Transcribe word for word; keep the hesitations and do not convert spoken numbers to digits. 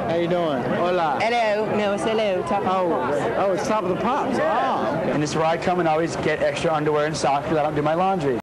How you doing? Hola. Hello. No, it's hello. Top Oh, of the pops. oh, it's Top of the Pops. Oh, okay. And this is where I come and always get extra underwear and socks because I don't do my laundry.